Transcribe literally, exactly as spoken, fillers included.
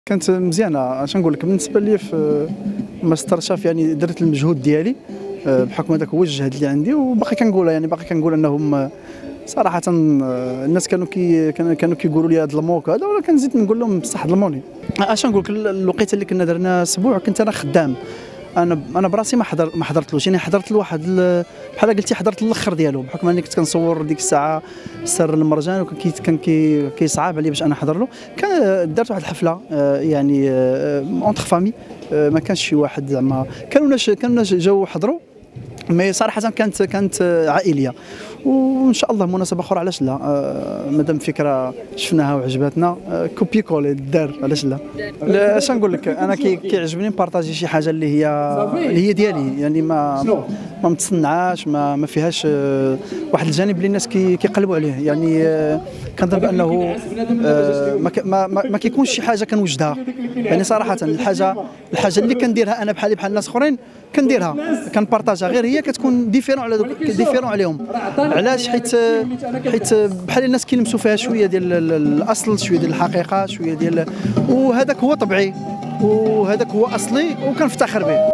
كانت مزيانه. اش نقول لك، بالنسبه لي في ماستر شاف يعني درت المجهود ديالي بحكم هذاك هو الجهد اللي عندي، وباقي كنقولها يعني باقي كنقول انهم صراحه الناس كانوا كي كانوا كيقولوا لي هذا الموك هذا، ولا كنزيد نقول لهم بصح ظلموني. اش نقول لك، الوقيته اللي كنا درنا اسبوع كنت انا خدام، انا انا براسي ما حضر ما حضرتلوش، يعني حضرت لواحد بحال قلتي حضرت الاخر ديالو، بحكم اني كنت كنصور ديك الساعه سر المرجان، وكان كان كي كيصعب عليا باش انا نحضر له. كان درت واحد الحفله يعني اونتر فامي، ما كانش شي واحد زعما، كانوا ناس كانوا ناس جاوا حضروا، مي صراحه كانت كانت عائليه، وان شاء الله مناسبه اخرى علاش لا. آه مادام فكره شفناها وعجبتنا، آه كوبي كولي دار، علاش لا. لا اش نقول لك، انا كي كيعجبني نبارطاجي شي حاجه اللي هي اللي هي ديالي، يعني ما ما متصنعاش، ما ما فيهاش آه واحد الجانب اللي الناس كي كيقلبوا عليه، يعني آه كنظن بانه آه ما, ما, ما, ما كيكونش شي حاجه كنوجدها، يعني صراحه الحاجه الحاجه اللي كنديرها انا بحالي بحال الناس اخرين كنديرها كنبارطاجها، غير هي كتكون ديفيرون على دوك ديفيرون عليهم. علاش؟ حيت حيت بحال الناس كيلمسوا فيها شويه ديال الاصل، شويه ديال الحقيقه، شويه ديال، وهذاك هو طبيعي وهذاك هو اصلي وكنفتخر به.